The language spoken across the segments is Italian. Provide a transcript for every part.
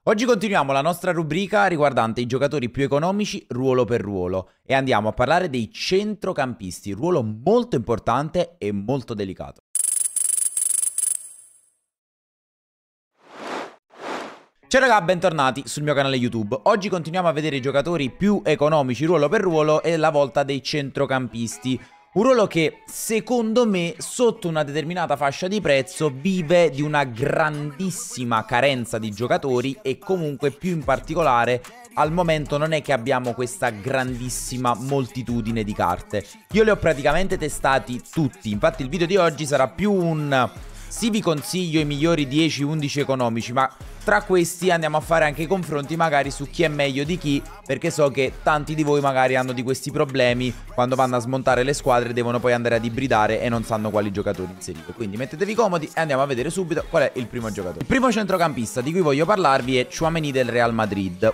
Oggi continuiamo la nostra rubrica riguardante i giocatori più economici ruolo per ruolo e andiamo a parlare dei centrocampisti, ruolo molto importante e molto delicato. Ciao raga, bentornati sul mio canale YouTube. Oggi continuiamo a vedere i giocatori più economici ruolo per ruolo e la volta dei centrocampisti. Un ruolo che, secondo me, sotto una determinata fascia di prezzo vive di una grandissima carenza di giocatori e comunque più in particolare al momento non è che abbiamo questa grandissima moltitudine di carte. Io li ho praticamente testati tutti, infatti il video di oggi sarà più un... Sì, vi consiglio i migliori 10-11 economici, ma tra questi andiamo a fare anche i confronti magari su chi è meglio di chi, perché so che tanti di voi magari hanno di questi problemi quando vanno a smontare le squadre, devono poi andare ad ibridare e non sanno quali giocatori inserire. Quindi mettetevi comodi e andiamo a vedere subito qual è il primo giocatore. Il primo centrocampista di cui voglio parlarvi è Tchouaméni del Real Madrid,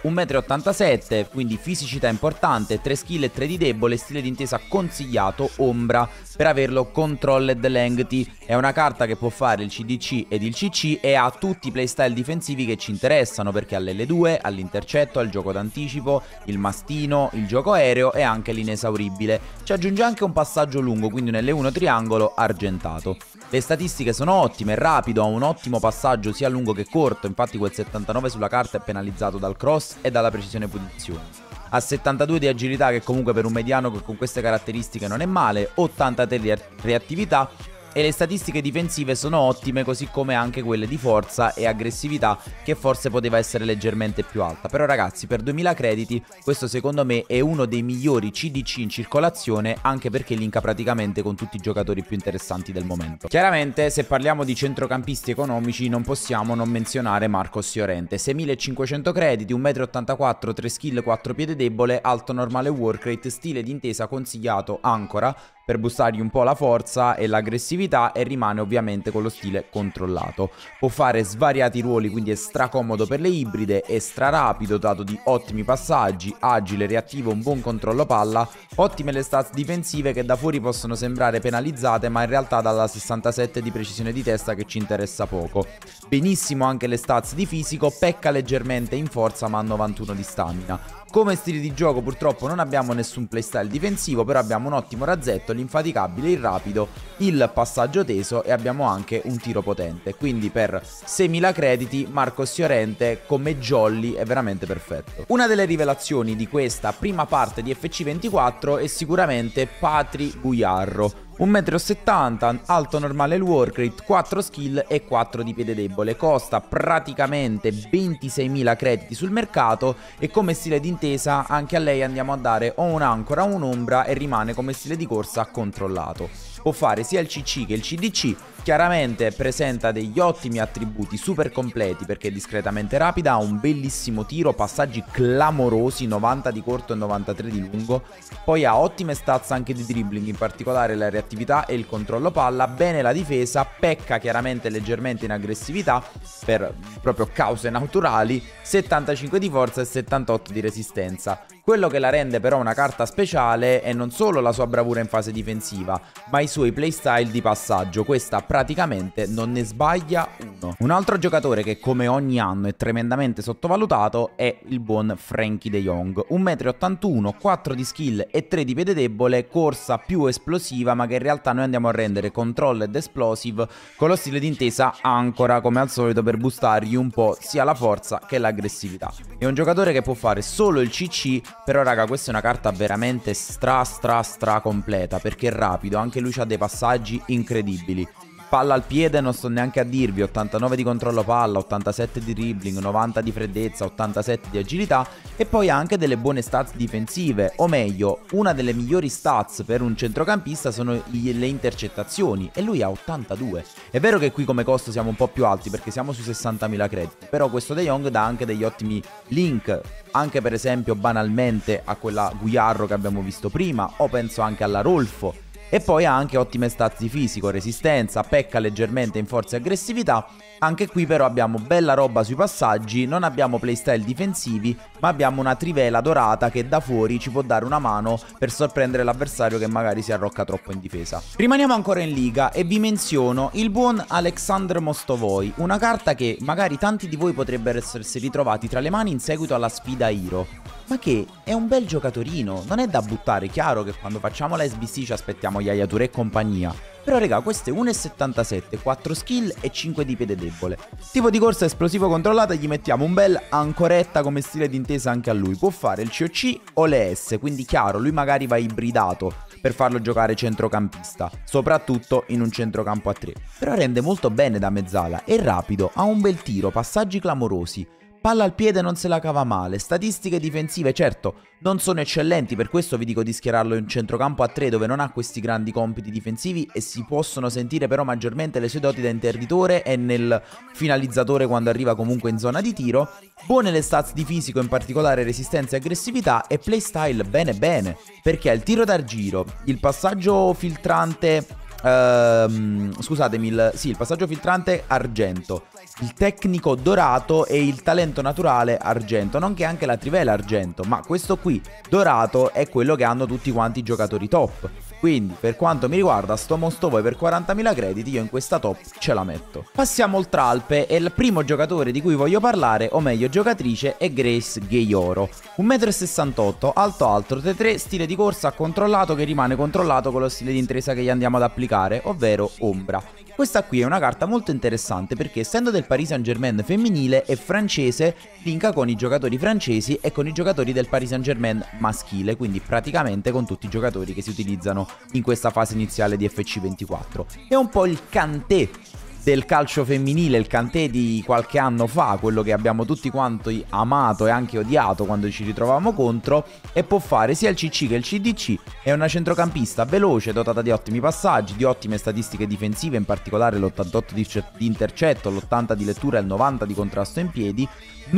1,87 m, quindi fisicità importante, 3 skill e 3 di debole, stile d'intesa consigliato, ombra, per averlo controlled lengthy, è una carta che può fare il CDC ed il CC e ha tutti i playstyle difensivi che ci interessano perché ha l'L2, all'intercetto, al gioco d'anticipo, il mastino, il gioco aereo e anche l'inesauribile. Ci aggiunge anche un passaggio lungo, quindi un L1 triangolo argentato. Le statistiche sono ottime, è rapido, ha un ottimo passaggio sia lungo che corto, infatti quel 79 sulla carta è penalizzato dal cross e dalla precisione posizione. Ha 72 di agilità che comunque per un mediano con queste caratteristiche non è male, 83 di reattività e le statistiche difensive sono ottime così come anche quelle di forza e aggressività che forse poteva essere leggermente più alta. Però ragazzi, per 2000 crediti questo secondo me è uno dei migliori CDC in circolazione, anche perché linka praticamente con tutti i giocatori più interessanti del momento. Chiaramente se parliamo di centrocampisti economici non possiamo non menzionare Marcos Llorente, 6500 crediti, 1,84 m, 3 skill, 4 piede debole, alto normale work rate, stile d'intesa consigliato ancora, per boostargli un po' la forza e l'aggressività e rimane ovviamente con lo stile controllato. Può fare svariati ruoli, quindi è stracomodo per le ibride, è strarapido, dotato di ottimi passaggi, agile, reattivo, un buon controllo palla, ottime le stats difensive che da fuori possono sembrare penalizzate ma in realtà dalla 67 di precisione di testa che ci interessa poco. Benissimo anche le stats di fisico, pecca leggermente in forza ma ha 91 di stamina. Come stili di gioco purtroppo non abbiamo nessun playstyle difensivo, però abbiamo un ottimo razzetto, l'infaticabile, il rapido, il passaggio teso e abbiamo anche un tiro potente. Quindi per 6000 crediti Marcos Llorente come jolly è veramente perfetto. Una delle rivelazioni di questa prima parte di FC24 è sicuramente Patry Guijarro. 1,70 m, alto normale il work rate, 4 skill e 4 di piede debole, costa praticamente 26.000 crediti sul mercato e come stile d'intesa anche a lei andiamo a dare o un'ancora o un'ombra e rimane come stile di corsa controllato. Può fare sia il CC che il CDC, chiaramente presenta degli ottimi attributi super completi perché è discretamente rapida, ha un bellissimo tiro, passaggi clamorosi, 90 di corto e 93 di lungo, poi ha ottime stats anche di dribbling, in particolare la reattività e il controllo palla, bene la difesa, pecca chiaramente leggermente in aggressività per proprio cause naturali, 75 di forza e 78 di resistenza. Quello che la rende però una carta speciale è non solo la sua bravura in fase difensiva, ma i suoi playstyle di passaggio, questa praticamente non ne sbaglia uno. Un altro giocatore che come ogni anno è tremendamente sottovalutato è il buon Frenkie de Jong, 1,81 m, 4 di skill e 3 di piede debole, corsa più esplosiva ma che in realtà noi andiamo a rendere controlled explosive con lo stile d'intesa ancora come al solito per boostargli un po' sia la forza che l'aggressività. È un giocatore che può fare solo il CC, però raga questa è una carta veramente stra completa perché è rapido, anche lui ha dei passaggi incredibili. Palla al piede non sto neanche a dirvi, 89 di controllo palla, 87 di dribbling, 90 di freddezza, 87 di agilità e poi ha anche delle buone stats difensive, o meglio, una delle migliori stats per un centrocampista sono le intercettazioni e lui ha 82. È vero che qui come costo siamo un po' più alti perché siamo su 60.000 crediti, però questo De Jong dà anche degli ottimi link, anche per esempio banalmente a quella Guijarro che abbiamo visto prima o penso anche alla Rolfo. E poi ha anche ottime stats di fisico, resistenza, pecca leggermente in forza e aggressività. Anche qui però abbiamo bella roba sui passaggi, non abbiamo playstyle difensivi, ma abbiamo una trivela dorata che da fuori ci può dare una mano per sorprendere l'avversario che magari si arrocca troppo in difesa. Rimaniamo ancora in liga e vi menziono il buon Aleksandr Mostovoi, una carta che magari tanti di voi potrebbero essersi ritrovati tra le mani in seguito alla sfida Hero, ma che è un bel giocatorino, non è da buttare. Chiaro che quando facciamo la SBC ci aspettiamo Yaya Touré e compagnia, però raga, questo è 1,77, 4 skill e 5 di piede debole. Tipo di corsa esplosivo controllata, gli mettiamo un bel ancoretta come stile d'intesa anche a lui. Può fare il COC o le S, quindi chiaro, lui magari va ibridato per farlo giocare centrocampista, soprattutto in un centrocampo a 3. Però rende molto bene da mezzala, è rapido, ha un bel tiro, passaggi clamorosi. Palla al piede non se la cava male, statistiche difensive certo non sono eccellenti, per questo vi dico di schierarlo in centrocampo a 3 dove non ha questi grandi compiti difensivi e si possono sentire però maggiormente le sue doti da interditore e nel finalizzatore quando arriva comunque in zona di tiro. Buone le stats di fisico, in particolare resistenza e aggressività, e playstyle bene bene, perché ha il tiro d'argiro, il passaggio filtrante... scusatemi, il passaggio filtrante argento, il tecnico dorato e il talento naturale argento, nonché anche la trivela argento, ma questo qui dorato è quello che hanno tutti quanti i giocatori top. Quindi per quanto mi riguarda sto Mostovoi per 40.000 crediti io in questa top ce la metto. Passiamo oltre Alpe e il primo giocatore di cui voglio parlare, o meglio giocatrice, è Grace Gayoro. 1,68 m, alto 3-3, stile di corsa controllato che rimane controllato con lo stile di intesa che gli andiamo ad applicare, ovvero ombra. Questa qui è una carta molto interessante perché essendo del Paris Saint-Germain femminile è francese, linka con i giocatori francesi e con i giocatori del Paris Saint-Germain maschile, quindi praticamente con tutti i giocatori che si utilizzano in questa fase iniziale di FC24. È un po' il Kanté del calcio femminile, il Kanté di qualche anno fa, quello che abbiamo tutti quanti amato e anche odiato quando ci ritrovavamo contro, e può fare sia il CC che il CDC. È una centrocampista veloce, dotata di ottimi passaggi, di ottime statistiche difensive, in particolare l'88 di intercetto, l'80 di lettura e il 90 di contrasto in piedi,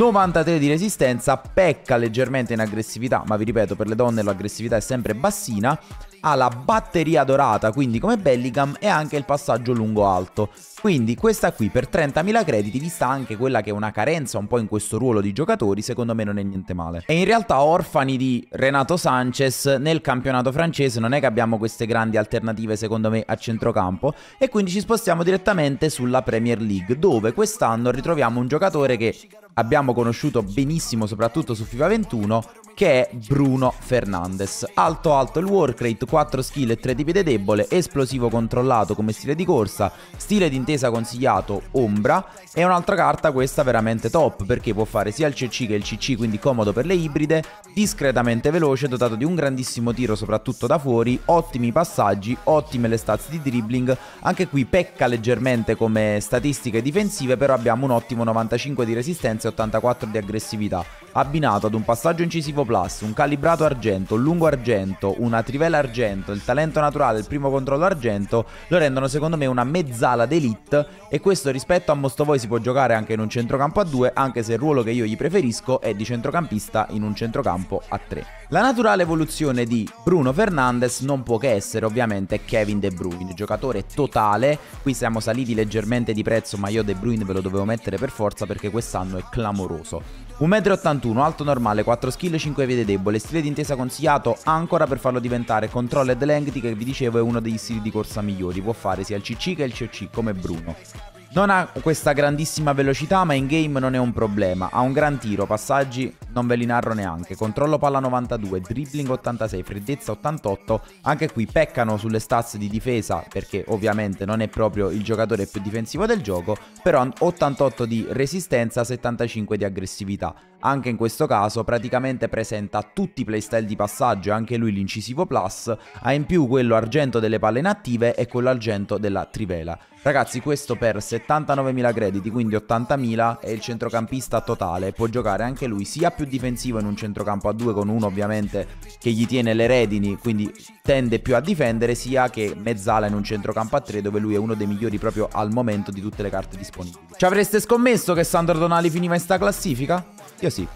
93 di resistenza, pecca leggermente in aggressività, ma vi ripeto, per le donne l'aggressività è sempre bassina. Ha la batteria dorata, quindi come Bellingham, e anche il passaggio lungo-alto. Quindi questa qui per 30.000 crediti, vista anche quella che è una carenza un po' in questo ruolo di giocatori, secondo me non è niente male. E in realtà orfani di Renato Sanchez nel campionato francese non è che abbiamo queste grandi alternative secondo me a centrocampo, e quindi ci spostiamo direttamente sulla Premier League, dove quest'anno ritroviamo un giocatore che abbiamo conosciuto benissimo soprattutto su FIFA 21, che è Bruno Fernandes. Alto il work rate, 4 skill e 3 di piede debole, esplosivo controllato come stile di corsa, stile d'intesa consigliato ombra. È un'altra carta questa veramente top, perché può fare sia il CC che il CC, quindi comodo per le ibride, discretamente veloce, dotato di un grandissimo tiro soprattutto da fuori, ottimi passaggi, ottime le stats di dribbling. Anche qui pecca leggermente come statistiche difensive, però abbiamo un ottimo 95 di resistenza e 84 di aggressività, abbinato ad un passaggio incisivo plus, un calibrato argento, un lungo argento, una trivela argento, il talento naturale, il primo controllo argento, lo rendono secondo me una mezzala d'elite, e questo rispetto a Mostovoi si può giocare anche in un centrocampo a 2, anche se il ruolo che io gli preferisco è di centrocampista in un centrocampo a 3. La naturale evoluzione di Bruno Fernandes non può che essere ovviamente Kevin De Bruyne, giocatore totale. Qui siamo saliti leggermente di prezzo, ma io De Bruyne ve lo dovevo mettere per forza perché quest'anno è clamoroso. 1,81 m, alto normale, 4 skill e 5 piede debole, stile d'intesa consigliato ancora per farlo diventare controlled lengthy, che vi dicevo è uno degli stili di corsa migliori, può fare sia il CC che il COC come Bruno. Non ha questa grandissima velocità, ma in game non è un problema. Ha un gran tiro, passaggi non ve li narro neanche. Controllo palla 92, dribbling 86, freddezza 88. Anche qui peccano sulle stats di difesa, perché ovviamente non è proprio il giocatore più difensivo del gioco, però 88 di resistenza, 75 di aggressività. Anche in questo caso praticamente presenta tutti i playstyle di passaggio, anche lui l'incisivo plus, ha in più quello argento delle palle inattive e quello argento della trivela. Ragazzi, questo per 79.000 crediti, quindi 80.000, è il centrocampista totale. Può giocare anche lui sia più difensivo in un centrocampo a 2 con uno ovviamente che gli tiene le redini, quindi tende più a difendere, sia che mezzala in un centrocampo a 3 dove lui è uno dei migliori proprio al momento di tutte le carte disponibili. Ci avreste scommesso che Sandro Tonali finiva in sta classifica? Io sì.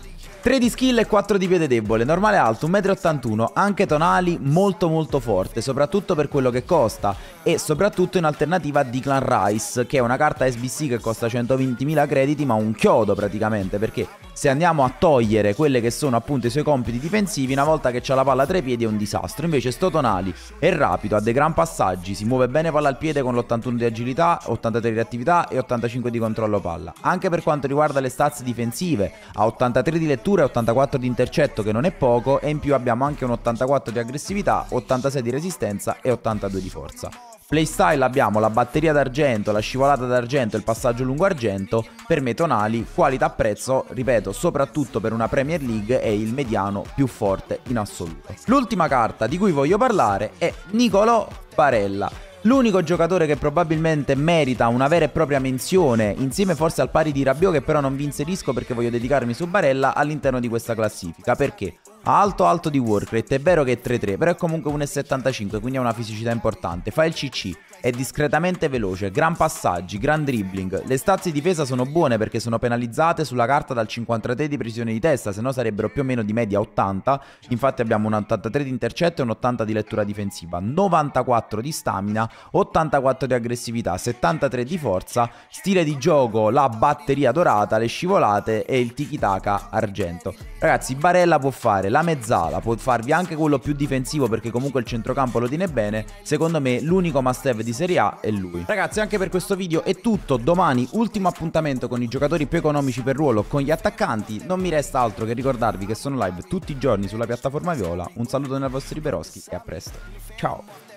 3 di skill e 4 di piede debole, normale alto, 1,81 m, anche tonali molto forte, soprattutto per quello che costa e soprattutto in alternativa a Declan Rice, che è una carta SBC che costa 120.000 crediti ma un chiodo praticamente, perché se andiamo a togliere quelle che sono appunto i suoi compiti difensivi, una volta che c'ha la palla tra i piedi è un disastro. Invece sto tonali è rapido, ha dei gran passaggi, si muove bene palla al piede con l'81 di agilità, 83 di reattività e 85 di controllo palla. Anche per quanto riguarda le stats difensive, ha 83 di lettura e 84 di intercetto, che non è poco, e in più abbiamo anche un 84 di aggressività, 86 di resistenza e 82 di forza. Playstyle abbiamo la batteria d'argento, la scivolata d'argento e il passaggio lungo argento. Per me tonali, qualità prezzo, ripeto, soprattutto per una Premier League è il mediano più forte in assoluto. L'ultima carta di cui voglio parlare è Niccolò Barella. L'unico giocatore che probabilmente merita una vera e propria menzione, insieme forse al pari di Rabiot, che però non vi inserisco perché voglio dedicarmi su Barella all'interno di questa classifica. Perché? Ha alto di work rate, è vero che è 3-3, però è comunque 1,75, quindi ha una fisicità importante. Fa il CC, è discretamente veloce, gran passaggi, gran dribbling. Le stats di difesa sono buone perché sono penalizzate sulla carta dal 53 di precisione di testa, se no sarebbero più o meno di media 80. Infatti abbiamo un 83 di intercetto e un 80 di lettura difensiva, 94 di stamina, 84 di aggressività, 73 di forza. Stile di gioco, la batteria dorata, le scivolate e il tiki-taka argento. Ragazzi, Barella può fare la mezzala, può farvi anche quello più difensivo perché comunque il centrocampo lo tiene bene. Secondo me l'unico must have di Serie A è lui. Ragazzi, anche per questo video è tutto. Domani ultimo appuntamento con i giocatori più economici per ruolo, con gli attaccanti. Non mi resta altro che ricordarvi che sono live tutti i giorni sulla piattaforma Viola. Un saluto dal vostro Riberoschi e a presto. Ciao.